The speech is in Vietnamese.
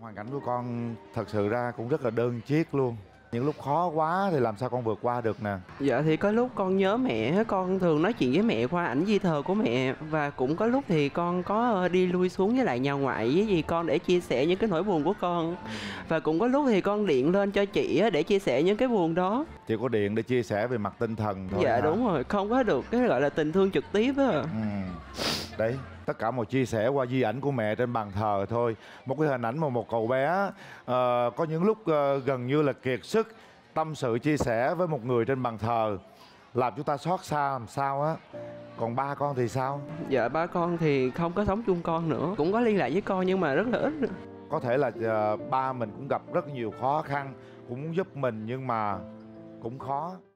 Hoàn cảnh của con thật sự ra cũng rất là đơn chiếc luôn. Những lúc khó quá thì làm sao con vượt qua được nè? Dạ thì có lúc con nhớ mẹ, con thường nói chuyện với mẹ qua ảnh di thờ của mẹ. Và cũng có lúc thì con có đi lui xuống với lại nhà ngoại với dì con để chia sẻ những cái nỗi buồn của con. Và cũng có lúc thì con điện lên cho chị để chia sẻ những cái buồn đó. Chỉ có điện để chia sẻ về mặt tinh thần thôi Dạ hả? đúng rồi, không có được cái gọi là tình thương trực tiếp á. Đấy, tất cả mọi chia sẻ qua di ảnh của mẹ trên bàn thờ thôi. Một cái hình ảnh mà một cậu bé có những lúc gần như là kiệt sức tâm sự chia sẻ với một người trên bàn thờ, làm chúng ta xót xa làm sao á. Còn ba con thì sao? Dạ ba con thì không có sống chung con nữa, cũng có liên lạc với con nhưng mà rất là ít. Có thể là ba mình cũng gặp rất nhiều khó khăn, cũng muốn giúp mình nhưng mà cũng khó.